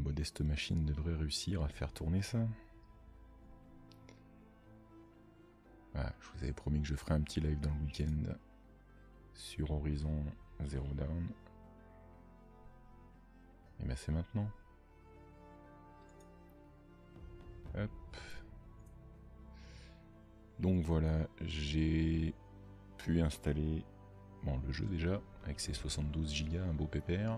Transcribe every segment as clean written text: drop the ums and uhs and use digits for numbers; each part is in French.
modeste machine devrait réussir à faire tourner ça. Voilà, je vous avais promis que je ferais un petit live dans le week-end sur Horizon Zero Dawn. Et ben c'est maintenant. Hop. Donc voilà, j'ai pu installer le jeu déjà, avec ses 72 Go, un beau pépère.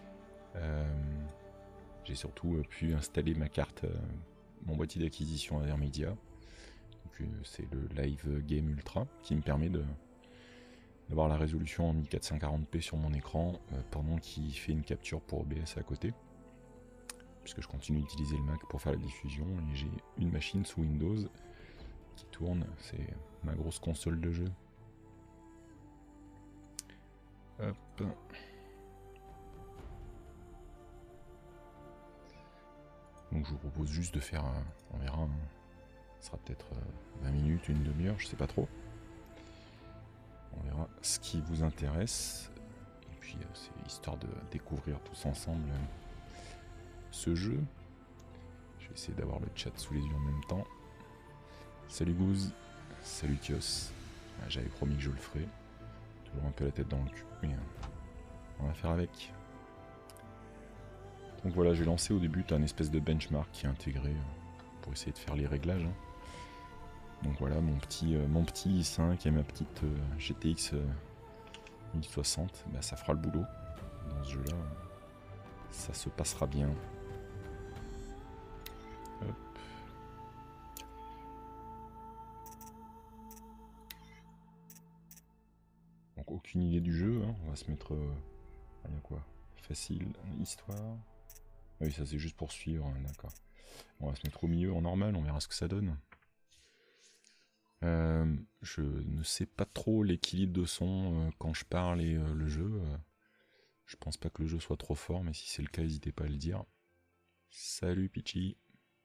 J'ai surtout pu installer ma carte, mon boîtier d'acquisition Avermedia. C'est le Live Game Ultra qui me permet d'avoir la résolution en 1440p sur mon écran pendant qu'il fait une capture pour OBS à côté. Puisque je continue d'utiliser le Mac pour faire la diffusion et j'ai une machine sous Windows qui tourne, c'est ma grosse console de jeu. Hop. Donc je vous propose juste de faire, on verra, ce sera peut-être 20 minutes, une demi-heure, je sais pas trop. On verra ce qui vous intéresse. Et puis c'est histoire de découvrir tous ensemble ce jeu. Je vais essayer d'avoir le chat sous les yeux en même temps. Salut Goose, salut Kios. J'avais promis que je le ferais. Toujours un peu la tête dans le cul, mais on va faire avec. Donc voilà, j'ai lancé au début un espèce de benchmark qui est intégré pour essayer de faire les réglages. Donc voilà, mon petit i5 et ma petite GTX 1060, bah, ça fera le boulot. Dans ce jeu-là, ça se passera bien. Hop. Donc aucune idée du jeu, hein. On va se mettre... il y a quoi? Facile, histoire... Ah oui, ça c'est juste pour suivre, hein, d'accord. On va se mettre au milieu en normal, on verra ce que ça donne. Je ne sais pas trop l'équilibre de son quand je parle et le jeu. Je pense pas que le jeu soit trop fort, mais si c'est le cas, n'hésitez pas à le dire. Salut Pichi.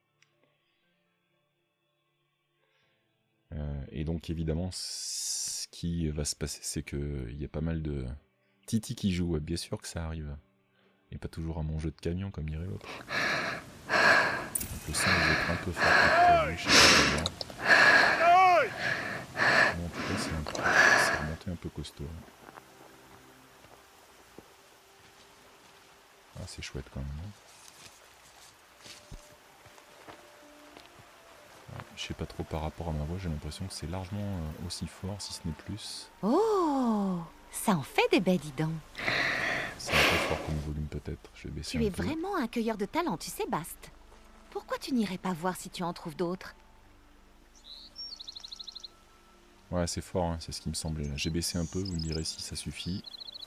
Et donc évidemment, ce qui va se passer, c'est qu'il y a pas mal de Titi qui joue. Bien sûr que ça arrive. Et pas toujours à mon jeu de camion, comme dirait l'autre. Donc le son va être un peu fort pour je sais pas comment. Bon, en tout cas, c'est remonté un peu costaud. Ah, c'est chouette quand même. Je sais pas trop par rapport à ma voix, j'ai l'impression que c'est largement aussi fort, si ce n'est plus. Oh, ça en fait des baies, dis donc. C'est un peu fort comme volume peut-être, je vais baisser un peu. Tu es vraiment un cueilleur de talent, tu sais, Bast. Pourquoi tu n'irais pas voir si tu en trouves d'autres? Ouais, c'est fort, hein, c'est ce qui me semblait là. J'ai baissé un peu, vous me direz si ça suffit.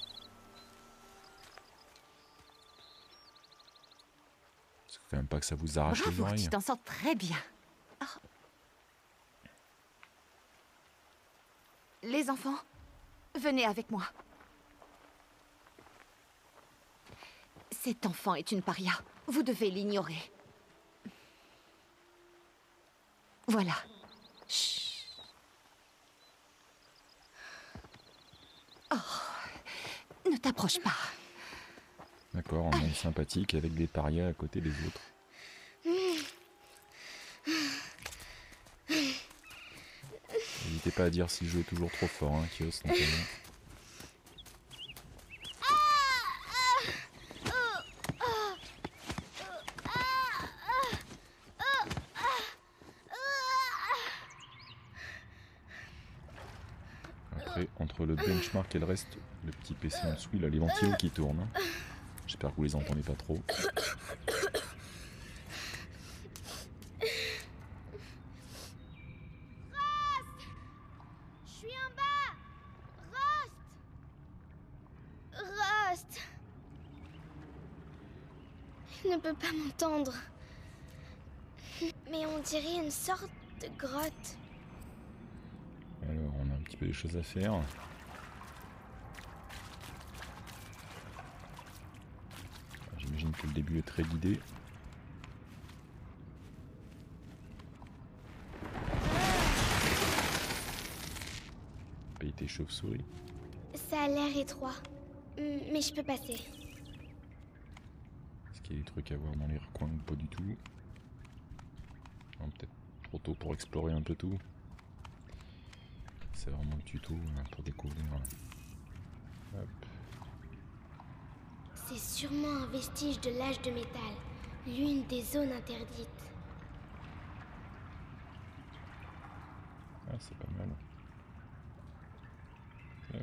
Parce qu'il faut quand même pas que ça vous arrache les oreilles. Tu t'en sors très bien. Oh. Les enfants, venez avec moi. Cet enfant est une paria. Vous devez l'ignorer. Voilà. Chut. Oh, ne t'approche pas. D'accord, un monde sympathique avec des parias à côté des autres. N'hésitez pas à dire si le jeu est toujours trop fort, hein, Kios, notamment. Après, entre le benchmark et le reste, le petit PC en dessous, il a les ventilos qui tournent. Hein. J'espère que vous les entendez pas trop. Ne peut pas m'entendre. Mais on dirait une sorte de grotte. Alors, on a un petit peu des choses à faire. J'imagine que le début est très guidé. Paye tes chauves-souris. Ça a l'air étroit. Mais je peux passer. qu'il y a des trucs à voir dans les recoins ou pas du tout. Peut-être trop tôt pour explorer un peu tout. C'est vraiment le tuto pour découvrir. Hop. C'est sûrement un vestige de l'âge de métal, l'une des zones interdites. Ah, c'est pas mal. Hop.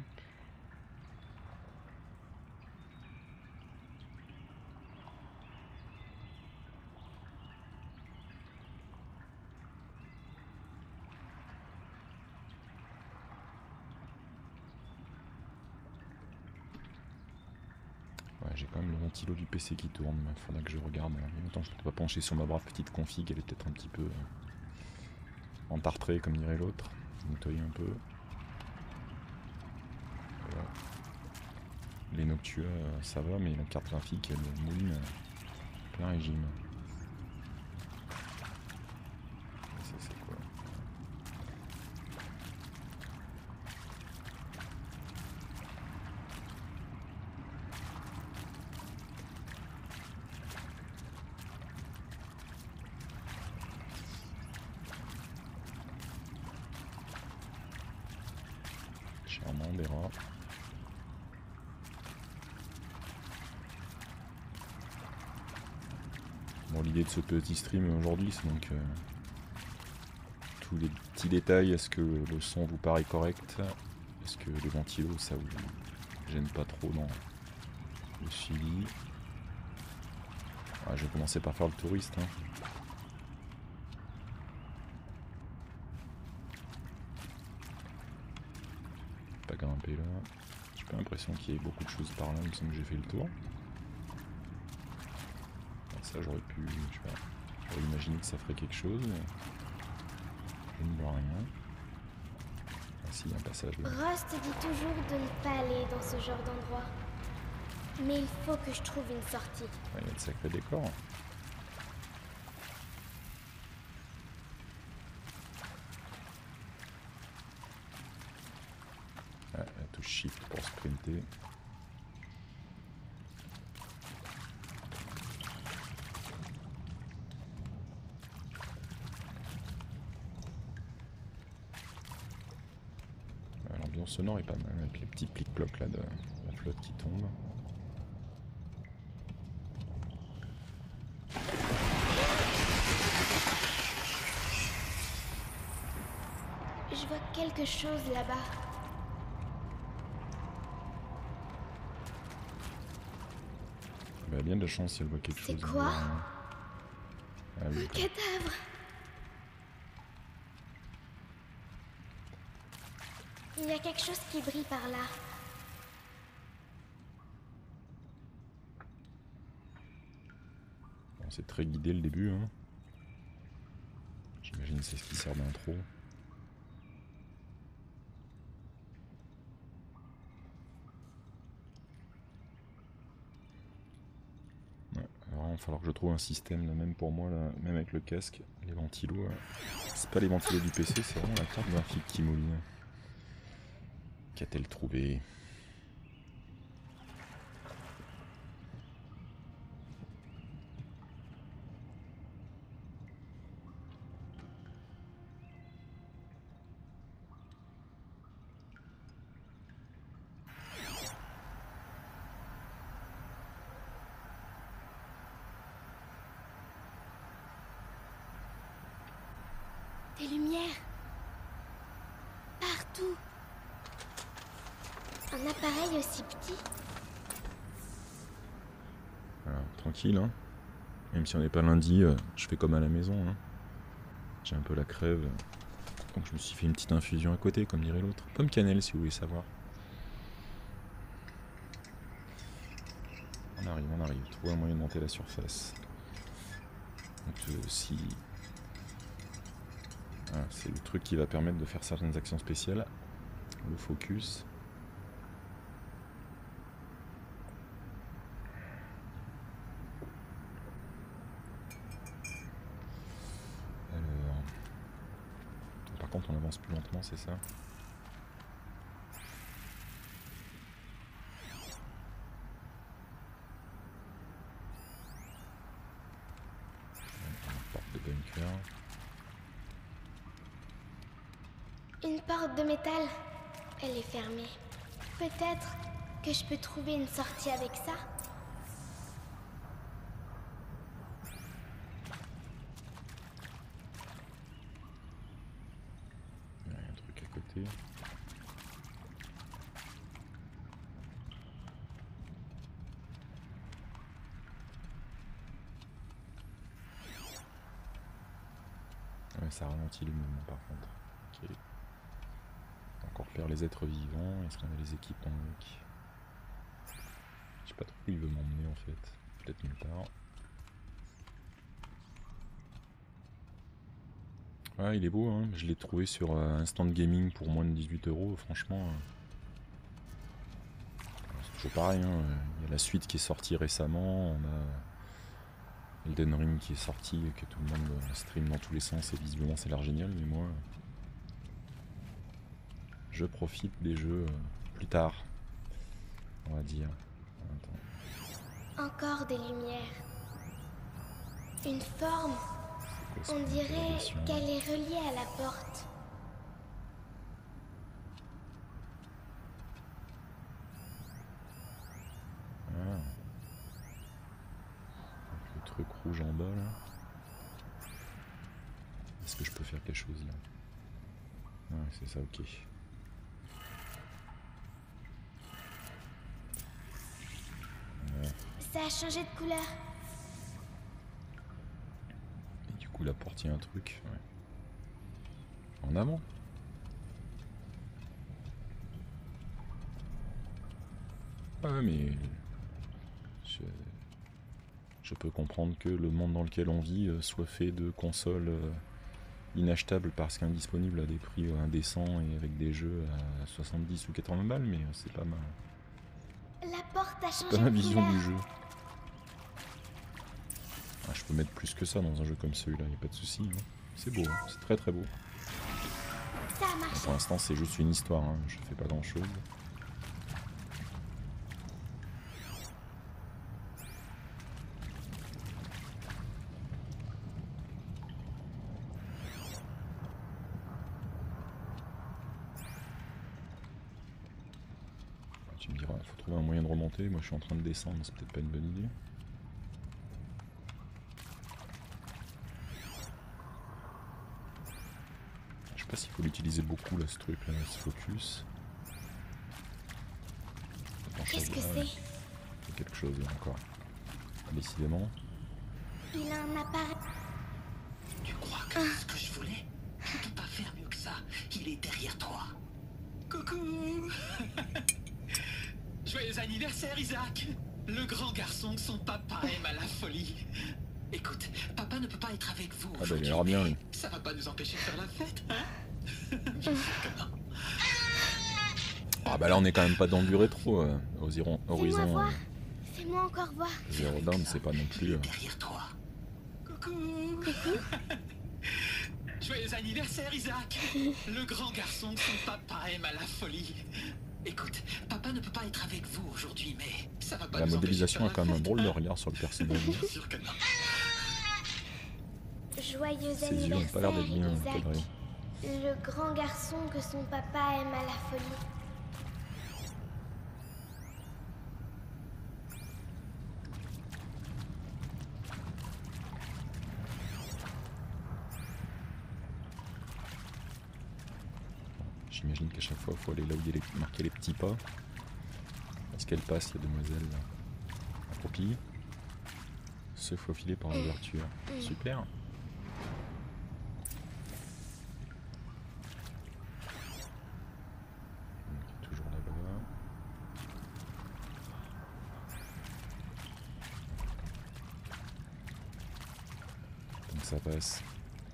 Ouais, j'ai quand même le ventilo du PC qui tourne, il faudra que je regarde. Il y a longtemps que je ne peux pas pencher sur ma brave petite config, elle est peut-être un petit peu entartrée comme dirait l'autre. Nettoyer un peu. Voilà. Les Noctua ça va, mais la carte graphique elle mouline plein régime. Et ça c'est quoi? Charmant, des rats. Bon, l'idée de ce petit stream aujourd'hui, c'est donc tous les petits détails. Est-ce que le son vous paraît correct? Est-ce que les ventilos, ça vous gêne pas trop dans le suivi? Je vais commencer par faire le touriste. Pas grimper là. J'ai pas l'impression qu'il y ait beaucoup de choses par là, il me semble que j'ai fait le tour. Ça j'aurais pu, je sais pas, j'aurais imaginé que ça ferait quelque chose, mais je ne vois rien. Ah si, il y a un passage là. Rust dit toujours de ne pas aller dans ce genre d'endroit. Mais il faut que je trouve une sortie. Il y a de sacrés décors. La touche shift pour sprinter. L'ambiance sonore est pas mal avec les petits plic-plocs là de la flotte qui tombe. Je vois quelque chose là-bas. Elle a bien de la chance si elle voit quelque chose. C'est quoi? Ah oui. Un cadavre. Il y a quelque chose qui brille par là. Bon, c'est très guidé le début. J'imagine que c'est ce qui sert d'intro. Alors, il va falloir que je trouve un système, là, même pour moi, là, même avec le casque, les ventilos. C'est pas les ventilos du PC, c'est vraiment la carte graphique qui mouline. Qu'a-t-elle trouvé? Des lumières. Partout. Un appareil aussi petit. Voilà, tranquille, Même si on n'est pas lundi, je fais comme à la maison, J'ai un peu la crève, donc je me suis fait une petite infusion à côté, comme dirait l'autre. Pomme cannelle, si vous voulez savoir. On arrive. Trouver un moyen de monter la surface. Donc si... Voilà, c'est le truc qui va permettre de faire certaines actions spéciales. Le focus. Alors... Par contre on avance plus lentement, c'est ça? super. Une porte de métal. Elle est fermée. Peut-être que je peux trouver une sortie avec ça. Il y a un truc à côté. Ouais, ça ralentit le mouvement par contre. Ok. On va encore repère les êtres vivants. Est-ce qu'on a les équipes en look? Je sais pas trop où il veut m'emmener en fait. Peut-être nulle part. Ah, il est beau, hein. Je l'ai trouvé sur Instant Gaming pour moins de 18 €. Franchement, c'est toujours pareil, hein. Il y a la suite qui est sortie récemment. On a Elden Ring qui est sorti, que tout le monde stream dans tous les sens et visiblement ça a l'air génial. Mais moi, je profite des jeux plus tard, on va dire. Attends. Encore des lumières. Une forme. On dirait qu'elle est reliée à la porte. Ah. Avec le truc rouge en bas là. Est-ce que je peux faire quelque chose là? Ouais, c'est ça, ok. Ça a changé de couleur. Et du coup la porte, il y a un truc. Ouais. En avant. Ouais, mais je peux comprendre que le monde dans lequel on vit soit fait de consoles inachetables parce qu'indisponibles à des prix indécents et avec des jeux à 70 ou 80 balles, mais c'est pas La porte a changé pas ma de vision couleur. du jeu. Ah, je peux mettre plus que ça dans un jeu comme celui-là, y a pas de souci. Hein. C'est beau, hein. C'est très très beau. Ça a marché. Pour l'instant, c'est juste une histoire, hein. Je fais pas grand chose. Tu me diras, il faut trouver un moyen de remonter. Moi, je suis en train de descendre, c'est peut-être pas une bonne idée. Je sais pas s'il faut l'utiliser beaucoup là, ce truc là, ce focus. Qu'est-ce que c'est? Il y a quelque chose là encore. Décidément. Il a un appareil. Tu crois que c'est ce que je voulais? Je peux pas faire mieux que ça. Il est derrière toi. Coucou. Joyeux anniversaire, Isaac. Le grand garçon que son papa aime à la folie. Écoute, papa ne peut pas être avec vous Ah bah il aujourd'hui, a l'air bien mais lui. ça va pas nous empêcher de faire la fête, hein? Je sais que non. Ah bah là on est quand même pas dans du rétro. Fais-moi Horizon voir. Fais-moi encore voir. Zero Dawn, c'est pas non plus. Il est derrière toi. Coucou. Joyeux anniversaire, Isaac. Le grand garçon que son papa aime à la folie. Écoute, papa ne peut pas être avec vous aujourd'hui, mais ça va pas La nous modélisation a empêcher quand de même un faire drôle la de fête, regard sur le personnage. hein? Bien sûr que non. Joyeux Ses yeux ont pas l'air d'être bien anniversaire, Isaac. cadrés. Le grand garçon que son papa aime à la folie. J'imagine qu'à chaque fois il faut aller là où il y a marqué les petits pas. Est-ce qu'elle passe la demoiselle accroupie? Se faufiler par l'ouverture. Super. Donc, toujours là-bas. Donc ça passe.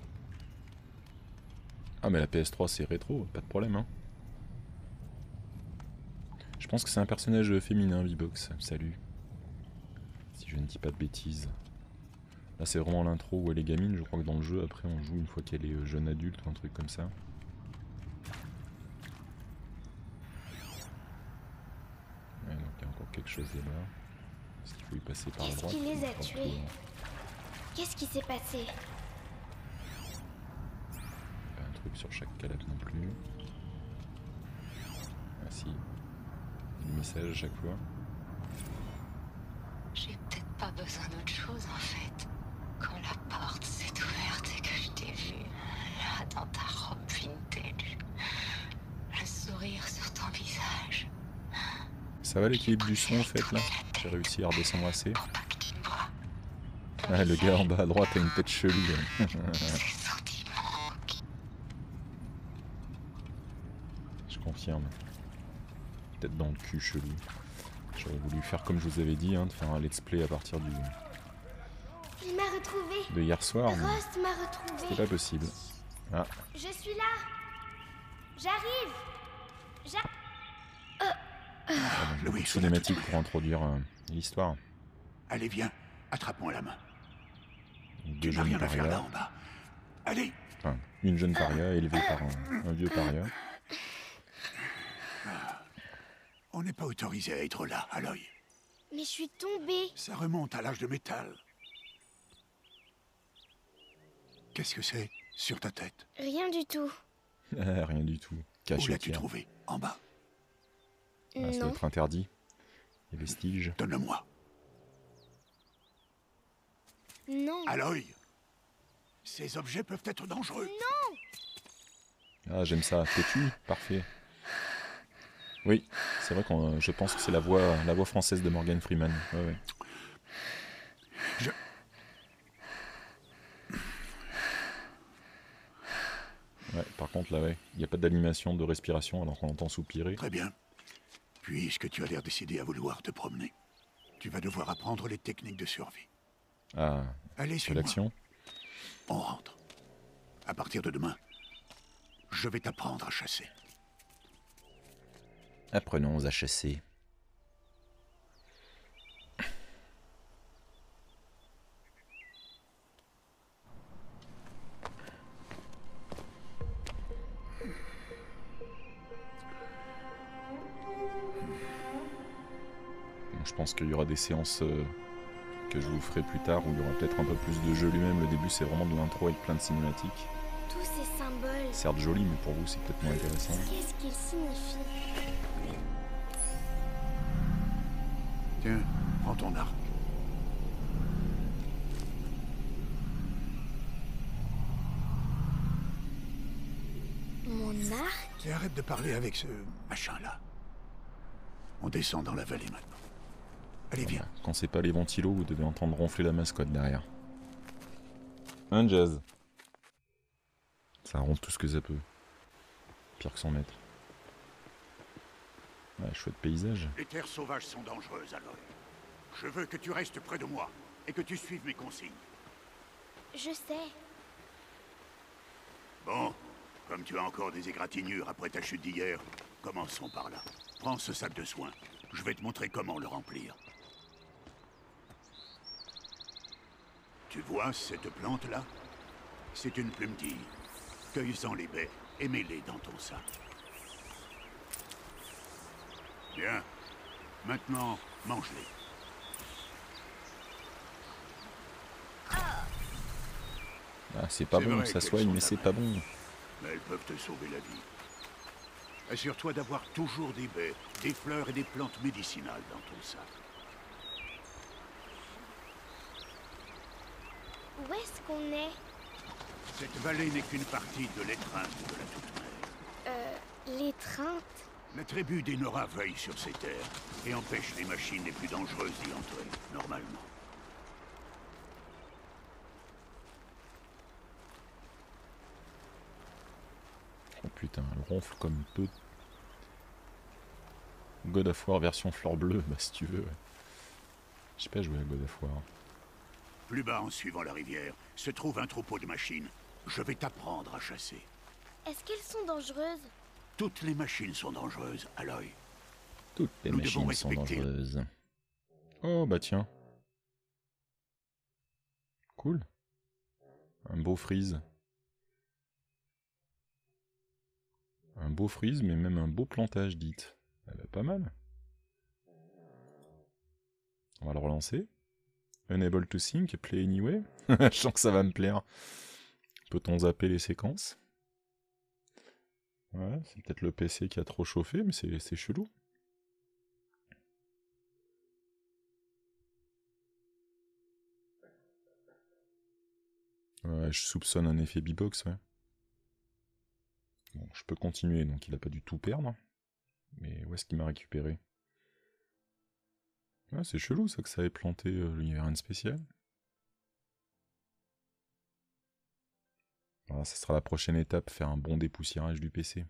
Ah mais la PS3 c'est rétro, pas de problème hein. Je pense que c'est un personnage féminin, V-Box. Salut. Si je ne dis pas de bêtises. Là c'est vraiment l'intro où elle est gamine, je crois que dans le jeu après on joue une fois qu'elle est jeune adulte ou un truc comme ça. Ouais, donc il y a encore quelque chose là-bas. Est-ce qu'il faut y passer par la Qu'est-ce droite qui les ou a par le tués? tour? Qu'est-ce qui s'est passé? truc sur chaque calape non plus. Ah si. Le message à chaque fois. J'ai peut-être pas besoin d'autre chose en fait. Quand la porte s'est ouverte et que je t'ai vu, là dans ta robe vintage, le sourire sur ton visage. Ça va l'équilibre du son en fait là? J'ai réussi à redescendre assez. Pour pas que tu me vois. Ah le gars en bas à droite a une tête chelou. Ces sentiments qui... Je confirme. Tête dans le cul chelou. J'aurais voulu faire comme je vous avais dit, hein, de faire un let's play à partir du Il m'a retrouvé. de hier soir, mais Rost m'a retrouvé. c'était pas possible. Ah, Je suis là. J'arrive. Louis, cinématique pour introduire l'histoire. Allez, viens, attrape-moi la main. Deux Tu n'as jeunes rien à faire là parias. en bas. Allez, Enfin, une jeune paria élevée par un vieux paria. on n'est pas autorisé à être là, Aloy. Mais je suis tombée. Ça remonte à l'âge de métal. Qu'est-ce que c'est sur ta tête? Rien du tout. Ah, rien du tout. Où Caché. l'as-tu trouvé? En bas. Ah, ça doit Non. être interdit. Les vestiges. Donne-le-moi. Non. Aloy, ces objets peuvent être dangereux. Ah, j'aime ça. Têtu, parfait. Oui, c'est vrai que je pense que c'est la voix française de Morgan Freeman. Ouais, ouais. Ouais, par contre là, ouais, il n'y a pas d'animation de respiration alors qu'on entend soupirer. Très bien. Puisque tu as l'air décidé à vouloir te promener, tu vas devoir apprendre les techniques de survie. Ah, Allez, c'est suis-moi. l'action. On rentre. À partir de demain, je vais t'apprendre à chasser. Apprenons à chasser. Bon, je pense qu'il y aura des séances que je vous ferai plus tard où il y aura peut-être un peu plus de jeu lui-même. Le début c'est vraiment de l'intro avec plein de cinématiques. Tous ces symboles. Certes joli, mais pour vous c'est peut-être moins intéressant. Qu'est-ce qu'ils signifient? Tiens, prends ton arc. Mon arc? Et arrête de parler avec ce machin-là. On descend dans la vallée maintenant. Allez, viens. Voilà. Quand c'est pas les ventilos, vous devez entendre ronfler la mascotte derrière. Un jazz. Ça ronfle tout ce que ça peut. Pire que son maître. Ouais, chouette paysage. Les terres sauvages sont dangereuses, Aloy. Je veux que tu restes près de moi et que tu suives mes consignes. Je sais. Bon, comme tu as encore des égratignures après ta chute d'hier, commençons par là. Prends ce sac de soins. Je vais te montrer comment le remplir. Tu vois cette plante-là? C'est une plumetille. Cueille-en les baies et mets-les dans ton sac. Bien. Maintenant, mange-les. Ah, c'est pas C'est bon, vrai ça qu'elles soigne, sont mais c'est amères. pas bon. Mais elles peuvent te sauver la vie. Assure-toi d'avoir toujours des baies, des fleurs et des plantes médicinales dans ton sac. Où est-ce qu'on est? Cette vallée n'est qu'une partie de l'étreinte de la Toute-Mère. L'étreinte? La tribu des Nora veille sur ces terres et empêche les machines les plus dangereuses d'y entrer, normalement. Oh putain, elle ronfle comme peu. God of War version fleur bleue, bah si tu veux. Ouais. Je sais pas jouer à God of War. Plus bas, en suivant la rivière, se trouve un troupeau de machines. Je vais t'apprendre à chasser. Est-ce qu'elles sont dangereuses? Toutes les machines sont dangereuses, Aloy. Toutes les Nous devons machines sont respecter. dangereuses. Oh bah tiens. Cool. Un beau freeze. Un beau freeze, mais même un beau plantage, dites. Eh ben, pas mal. On va le relancer. Unable to sync, play anyway. Je sens que ça va me plaire. Peut-on zapper les séquences? Ouais, c'est peut-être le PC qui a trop chauffé, mais c'est chelou. Ouais, je soupçonne un effet B-Box, ouais. Bon, je peux continuer, donc il a pas dû tout perdre. Mais où est-ce qu'il m'a récupéré? Ouais, c'est chelou ça que ça ait planté l'univers N spécial. Voilà, ça sera la prochaine étape, faire un bon dépoussiérage du PC.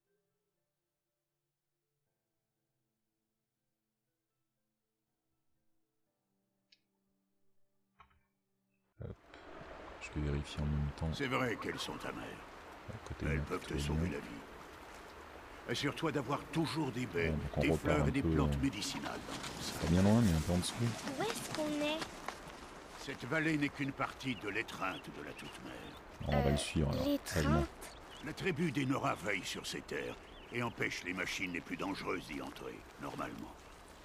Hop. Je vais vérifier en même temps. C'est vrai qu'elles sont amères. À côté Elles de peuvent te notre sauver lieu. la vie. Assure-toi d'avoir toujours des baies, Bon, donc on des repart fleurs un et des peu, plantes médicinales dans ton sac. Pas bien loin, mais un peu en dessous. Où est-ce qu'on est? Cette vallée n'est qu'une partie de l'étreinte de la Toute-Mère. On va le suivre alors. calmement. L'étreinte. La tribu des Nora veille sur ces terres et empêche les machines les plus dangereuses d'y entrer, normalement.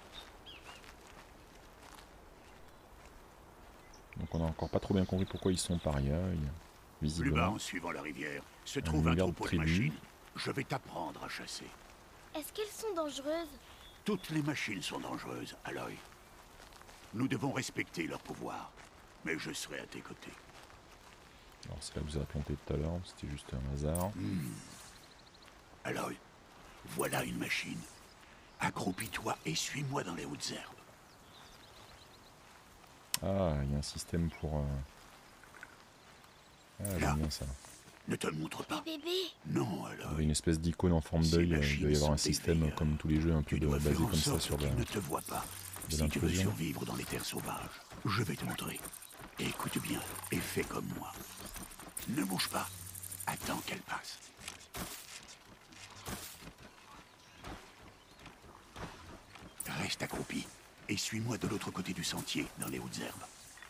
Donc on a encore pas trop bien compris pourquoi ils sont paria. Plus bas, Visiblement. en suivant la rivière, se trouve un garde troupeau de tribu. machines. Je vais t'apprendre à chasser. Est-ce qu'elles sont dangereuses? Toutes les machines sont dangereuses, Aloy. Nous devons respecter leur pouvoir. Mais je serai à tes côtés. Alors c'est là que vous avez planté tout à l'heure, c'était juste un hasard. Aloy, voilà une machine. Accroupis-toi et suis-moi dans les hautes herbes. Ah, il y a un système pour... Ah, Là. j'aime bien ça. Ne te montre pas. Des bébés? Non, Il y a Aloy. une espèce d'icône en forme Ces d'œil, il machines doit y avoir un sont des système veilleurs. comme tous les jeux un peu Tu dois basé faire en comme ça sorte sur qu'ils ne te voient pas. de Si tu veux l'intrusion. survivre dans les terres sauvages, je vais te montrer. Écoute bien et fais comme moi. Ne bouge pas. Attends qu'elle passe. Reste accroupi et suis-moi de l'autre côté du sentier, dans les hautes herbes.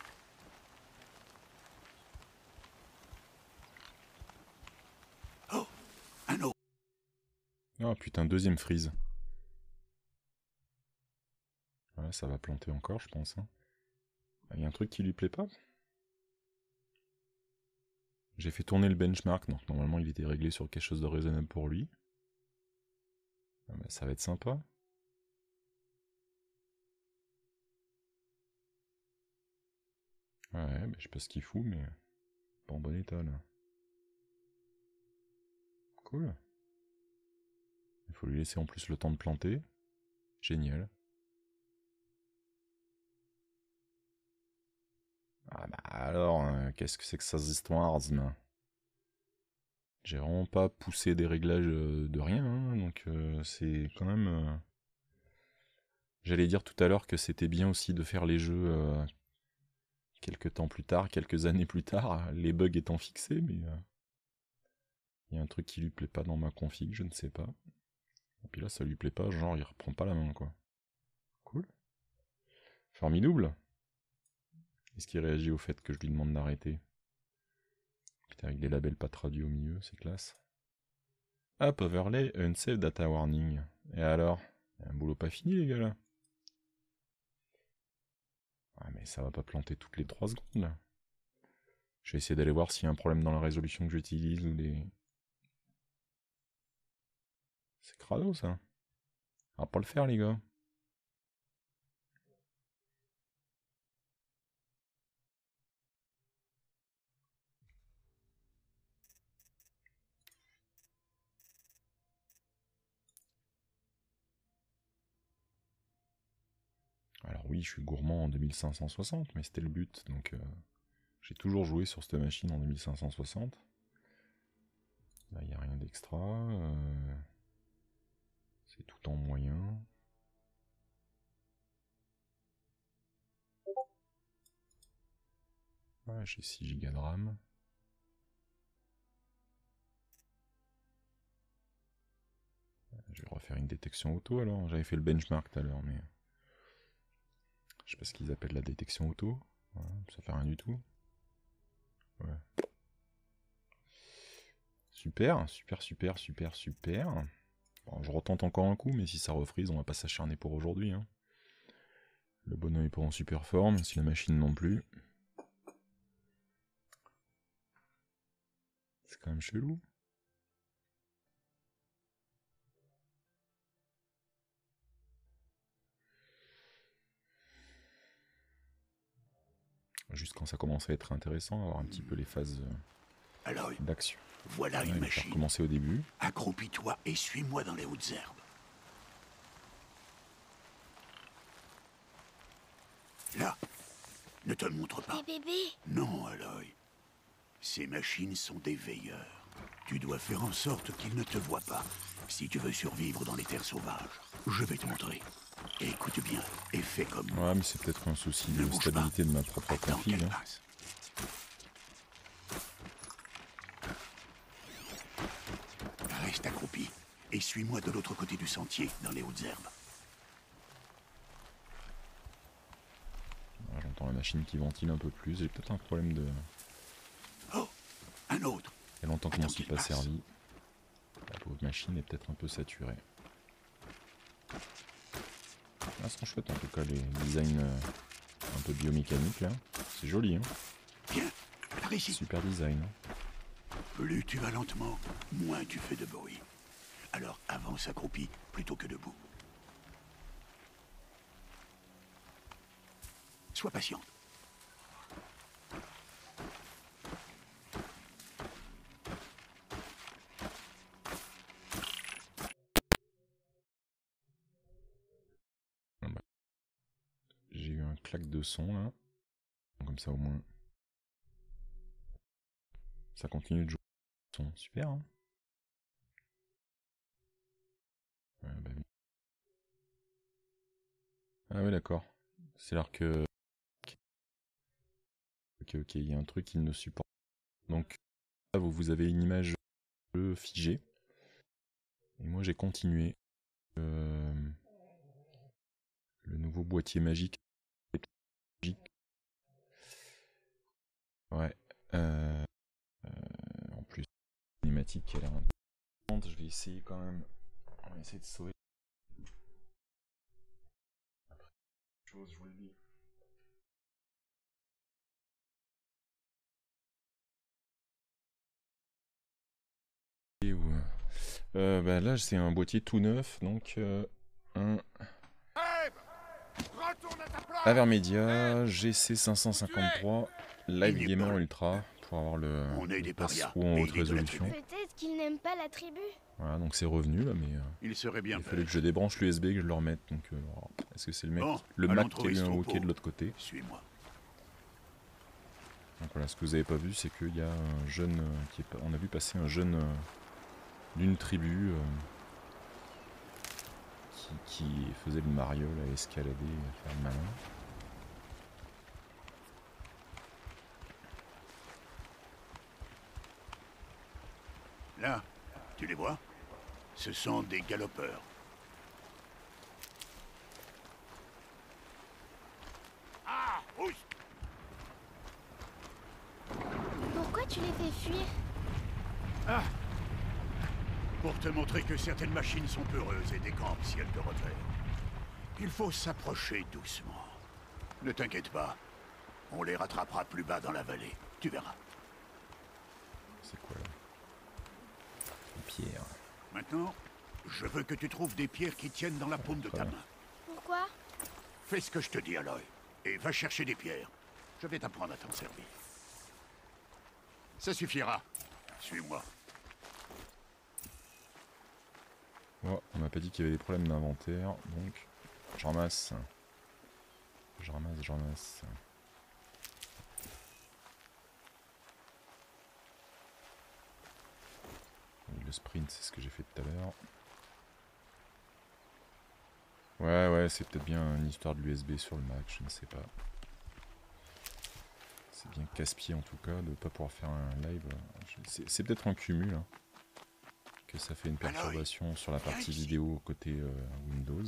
Oh, un autre. Ah putain, deuxième freeze. Ouais, ça va planter encore, je pense. Hein. Il y a un truc qui lui plaît pas. J'ai fait tourner le benchmark, donc normalement il était réglé sur quelque chose de raisonnable pour lui. Ah bah, ça va être sympa. Ouais, bah, je sais pas ce qu'il fout, mais pas en bon état là. Cool. Il faut lui laisser en plus le temps de planter. Génial. Ah bah alors, qu'est-ce que c'est que ces histoires, Zma? J'ai vraiment pas poussé des réglages de rien, hein, donc c'est quand même... J'allais dire tout à l'heure que c'était bien aussi de faire les jeux quelques temps plus tard, quelques années plus tard, les bugs étant fixés, mais... Il y a un truc qui lui plaît pas dans ma config, je ne sais pas. Et puis là, ça lui plaît pas, genre il reprend pas la main, quoi. Cool. Formidable. Est-ce qu'il réagit au fait que je lui demande d'arrêter? Putain, avec des labels pas traduits au milieu, c'est classe. Hop, overlay, unsafe data warning. Et alors? Y a un boulot pas fini, les gars, là. Ah, mais ça va pas planter toutes les 3 secondes, là. Je vais essayer d'aller voir s'il y a un problème dans la résolution que j'utilise ou les... C'est crado, ça. On va pas le faire, les gars. Alors oui, je suis gourmand en 2560, mais c'était le but, donc j'ai toujours joué sur cette machine en 2560. Là, il n'y a rien d'extra. C'est tout en moyen. Ouais, j'ai 6 Go de RAM. Je vais refaire une détection auto alors. J'avais fait le benchmark tout à l'heure, mais... Je sais pas ce qu'ils appellent la détection auto. Voilà, ça fait rien du tout. Ouais. Super, super, super, super, super. Bon, je retente encore un coup, mais si ça refreeze, on va pas s'acharner pour aujourd'hui. Hein. Le bonhomme est pas en super forme, si la machine non plus. C'est quand même chelou. juste quand ça commence à être intéressant, avoir un petit peu les phases Aloy, d'action. voilà Ouais, une il va falloir machine. commencer au début. Accroupis-toi et suis-moi dans les hautes herbes. Là, ne te montre pas. Des bébés. Non, Aloy. Ces machines sont des veilleurs. Tu dois faire en sorte qu'ils ne te voient pas. Si tu veux survivre dans les terres sauvages, je vais te montrer. Écoute bien et fais comme moi. Ouais, mais c'est peut-être un souci Ne de bouge stabilité de ma propre Attends config. qu'elle Hein. passe. Reste accroupi et suis-moi de l'autre côté du sentier, dans les hautes herbes. Voilà, j'entends la machine qui ventile un peu plus. J'ai peut-être un problème de... Oh, un autre. Il y a longtemps que je m'en Attends suis qu'il pas passe. servi. La pauvre machine est peut-être un peu saturée. Ah, c'est chouette en tout cas les designs un peu biomécaniques là. C'est joli, hein. Viens, par ici. Super design. Hein. Plus tu vas lentement, moins tu fais de bruit. Alors avance accroupi plutôt que debout. Sois patient. J'ai eu un claque de son là. Comme ça au moins. Ça continue de jouer. Son. Super, hein. Ouais, bah oui. Ah ouais, d'accord. C'est alors que... Ok, il y a un truc qu'il ne supporte. Donc là, vous avez une image figée. Et moi j'ai continué. Le nouveau boîtier magique. Ouais. En plus, cinématique qui a l'air intéressante. Je vais essayer quand même. On va essayer de sauver. Après, chose, je vous le dis. Et où bah là, c'est un boîtier tout neuf, donc un Avermedia GC553 Live Gamer Ultra pour avoir le On est des passe parias, ou en mais haute il est de la résolution. tribu. Peut-être qu'ils n'aiment pas la tribu. Voilà, donc c'est revenu là, mais Il serait bien il fallait que bête. je débranche l'USB et que je le remette. Donc, alors, est-ce que c'est le mec, Bon, le allons Mac qui a trouver eu ce un troupeau. OK de l'autre côté? Suis-moi. Donc voilà, ce que vous avez pas vu, c'est qu'il y a un jeune on a vu passer un jeune d'une tribu qui faisait le Mario, à escalader, à faire le malin. Là, tu les vois? Ce sont des galopeurs. Ah, ouch! Pourquoi tu les fais fuir? Ah! Pour te montrer que certaines machines sont peureuses et décampent si elles te repèrent. Il faut s'approcher doucement. Ne t'inquiète pas. On les rattrapera plus bas dans la vallée. Tu verras. C'est quoi là? Une pierre. Maintenant, je veux que tu trouves des pierres qui tiennent dans la paume de ta main. Pourquoi? Fais ce que je te dis, Aloy. Et va chercher des pierres. Je vais t'apprendre à t'en servir. Ça suffira. Suis-moi. Oh, on m'a pas dit qu'il y avait des problèmes d'inventaire, donc je ramasse. Je ramasse. Et le sprint, c'est ce que j'ai fait tout à l'heure. Ouais, c'est peut-être bien une histoire de l'USB sur le Mac, je ne sais pas. C'est bien casse-pied en tout cas de ne pas pouvoir faire un live. C'est peut-être un cumul, hein, que ça fait une perturbation sur la partie vidéo côté Windows.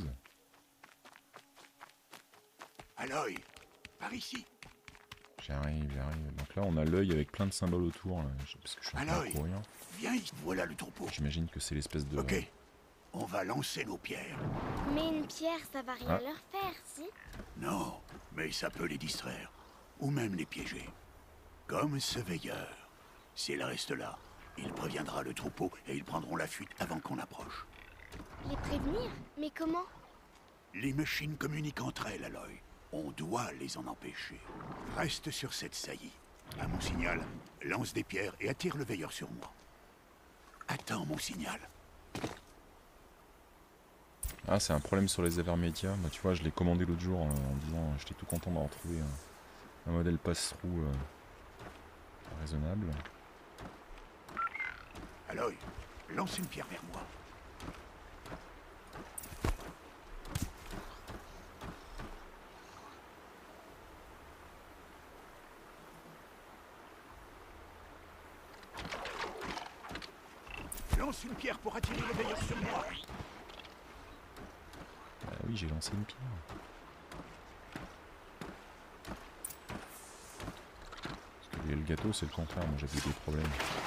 Aloy, par ici. J'arrive. Donc là, on a l'œil avec plein de symboles autour, là, parce que je suis en train de Aloy, courir. viens ici. Voilà le troupeau. J'imagine que c'est l'espèce de... Ok. On va lancer nos pierres. Mais une pierre, ça va rien Ah. leur faire, si? Non, mais ça peut les distraire. Ou même les piéger. Comme ce veilleur. S'il reste là, il préviendra le troupeau et ils prendront la fuite avant qu'on approche. Les prévenir? Mais comment? Les machines communiquent entre elles, Aloy. On doit les en empêcher. Reste sur cette saillie. À mon signal, lance des pierres et attire le veilleur sur moi. Attends mon signal. Ah, c'est un problème sur les Avermedia. Bah, tu vois, je l'ai commandé l'autre jour en disant j'étais tout content d'avoir trouvé un modèle passe-trou raisonnable. Aloy, lance une pierre vers moi. Lance une pierre pour attirer le veilleur sur moi. Ah oui, j'ai lancé une pierre. Parce que le gâteau, c'est le contraire. Moi, j'avais des problèmes.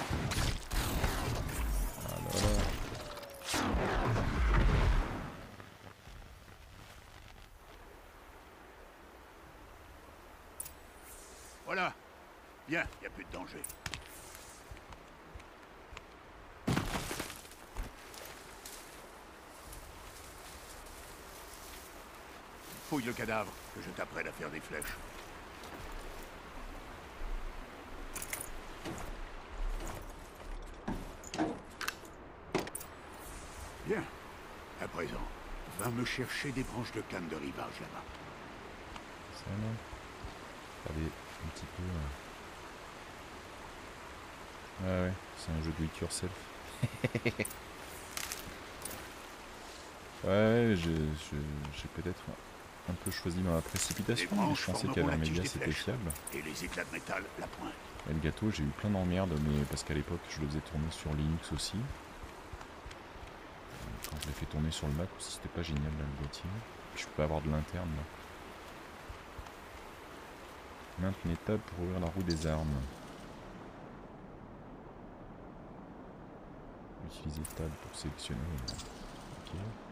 Alors... Voilà. Bien, il n'y a plus de danger. Fouille le cadavre, que je t'apprenne à faire des flèches. Bien. À présent, va me chercher des branches de canne de rivage là-bas. Ça va. Regardez un petit peu... Ah ouais, c'est un jeu de it yourself. Ouais, j'ai peut-être un peu choisi dans la précipitation, mais je pensais qu'Avermedia c'était fiable. Et les éclats de métal, la pointe. Et le gâteau, j'ai eu plein d'emmerdes, mais parce qu'à l'époque je le faisais tourner sur Linux aussi. Quand je l'ai fait tourner sur le Mac aussi, c'était pas génial là, le boîtier. Puis je peux avoir de l'interne là. Maintenant une étape pour ouvrir la roue des armes. Utiliser table pour sélectionner. Ok.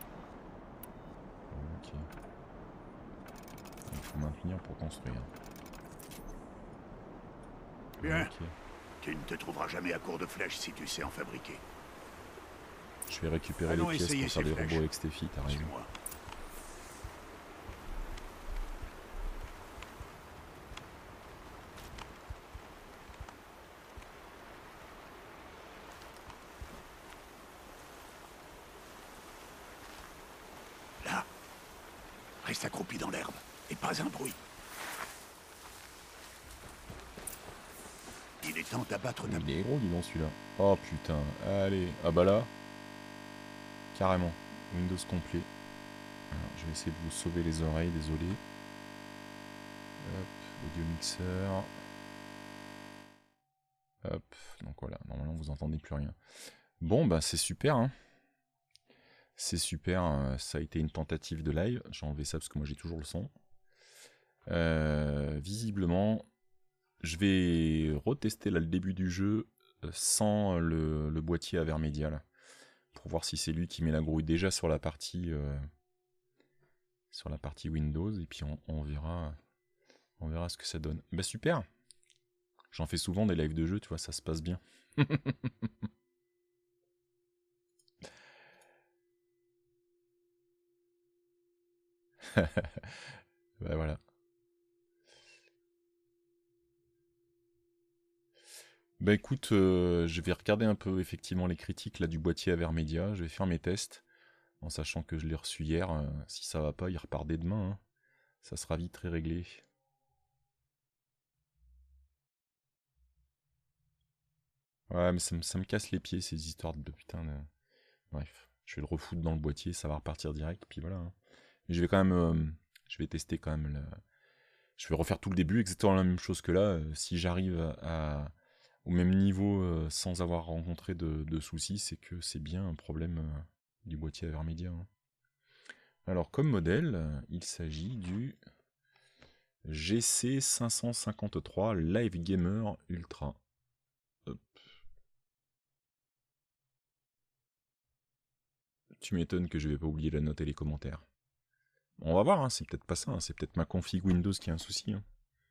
Ok. Il faut maintenir pour construire. Bien. Ok. Tu ne te trouveras jamais à court de flèches si tu sais en fabriquer. Je vais récupérer Allons les pièces essayer pour faire ces des flèches. robots avec Steffi, t'as raison. Suis-moi. Là. Reste accroupi dans l'herbe. Et pas un bruit. Il est temps d'abattre ta... Il est gros, dis donc celui-là. Oh putain, allez. Ah bah là. Carrément. Windows complet. Alors, je vais essayer de vous sauver les oreilles, désolé. Hop, audio mixeur. Hop, donc voilà, normalement vous entendez plus rien. Bon bah c'est super, hein. C'est super, ça a été une tentative de live. J'ai enlevé ça parce que moi j'ai toujours le son. Visiblement, je vais retester là le début du jeu sans le boîtier Avermedia là, pour voir si c'est lui qui met la grouille déjà sur la partie Windows, et puis on verra ce que ça donne. Bah super. J'en fais souvent des lives de jeu, tu vois, ça se passe bien. Bah voilà. Bah écoute, je vais regarder un peu effectivement les critiques là du boîtier Avermedia, je vais faire mes tests, en sachant que je l'ai reçu hier. Si ça va pas, il repart dès demain, hein. Ça sera vite très réglé. Ouais, mais ça me casse les pieds ces histoires de putain de... Bref, je vais le refoutre dans le boîtier, ça va repartir direct, puis voilà, hein. Mais je vais quand même... je vais tester quand même... Je vais refaire tout le début, exactement la même chose que là. Si j'arrive au même niveau sans avoir rencontré de soucis, c'est que c'est bien un problème du boîtier Avermedia, hein. Alors, comme modèle, il s'agit du GC553 Live Gamer Ultra. Hop. Tu m'étonnes que je vais pas oublier la note et les commentaires. On va voir, hein, c'est peut-être pas ça, hein, c'est peut-être ma config Windows qui a un souci, hein.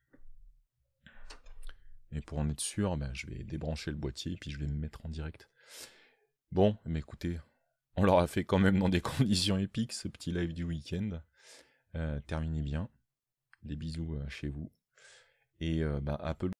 Et pour en être sûr, bah, je vais débrancher le boîtier et puis je vais me mettre en direct. Bon, mais écoutez, on l'aura fait quand même dans des conditions épiques, ce petit live du week-end. Terminé bien. Des bisous chez vous. Et Apple